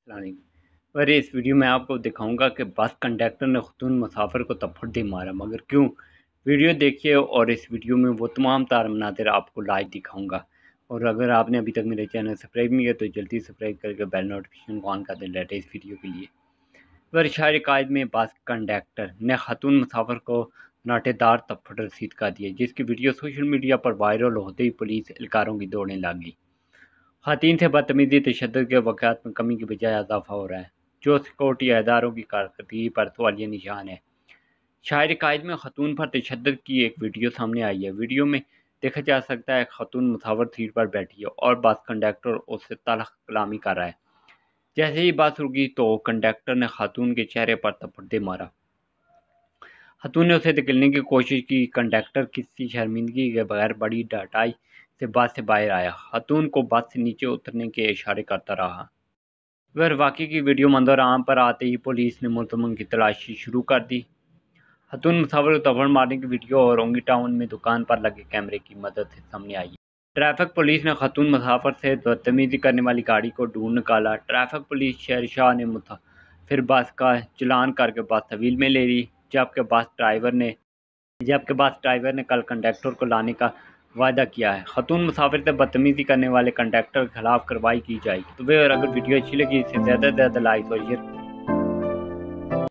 السلام علیکم۔ اور اس ویڈیو میں آپ کو دکھاؤں گا کہ بس کنڈکٹر نے خاتون مسافر کو تھپڑ دے مارا، مگر کیوں؟ ویڈیو دیکھیے اور اس ویڈیو میں وہ تمام تار مناظر آپ کو لائیو دکھاؤں گا۔ اور اگر آپ نے ابھی تک میرے چینل سبسکرائب نہیں کیا تو جلدی سبسکرائب کر کے بیل نوٹیفیکیشن کو آن کر دیں لیٹسٹ ویڈیو کے لیے۔ اور شہر قائد میں بس کنڈکٹر نے خاتون مسافر کو ناٹے دار تھپڑ رسید کر دیا، جس کی ویڈیو سوشل میڈیا پر وائرل ہوتے ہی پولیس اہلکاروں کی دوڑیں لگ گئی۔ خواتین سے بدتمیزی تشدد کے واقعات میں کمی کی بجائے اضافہ ہو رہا ہے، جو سیکورٹی اداروں کی کارکردگی پر سوالیہ نشان ہے۔ شہر قائد میں خاتون پر تشدد کی ایک ویڈیو سامنے آئی ہے۔ ویڈیو میں دیکھا جا سکتا ہے خاتون مسافر سیٹ پر بیٹھی ہے اور بس کنڈکٹر اس سے تلخ کلامی کر رہا ہے۔ جیسے ہی بس رکی تو کنڈکٹر نے خاتون کے چہرے پر تھپڑ دے مارا۔ خاتون نے اسے دھکیلنے کی کوشش کی۔ کنڈکٹر کسی شرمندگی کے بغیر بڑی ڈٹائی سے بس سے باہر آیا، خاتون کو بس سے نیچے اترنے کے اشارے کرتا رہا۔ واقعے کی ویڈیو منظر عام پر آتے ہی پولیس نے ملزموں کی تلاشی شروع کر دی۔ خاتون مسافر کو تھپڑ مارنے کی ویڈیو اورنگی ٹاؤن میں دکان پر لگے کیمرے کی مدد سے سامنے آئی ہے۔ ٹریفک پولیس نے خاتون مسافر سے بدتمیزی کرنے والی گاڑی کو ڈھونڈ نکالا۔ ٹریفک پولیس شہرشاہ نے مسافر بس کا چلان کر کے بس تحویل میں لے لی، جبکہ بس ڈرائیور نے کل کنڈکٹر کو لانے کا وعدہ کیا ہے۔ خاتون مسافر سے بدتمیزی کرنے والے کنڈکٹر کے خلاف کارروائی کی جائے گی۔ تو اگر ویڈیو اچھی لگی اسے زیادہ سے زیادہ لائک اور شیئر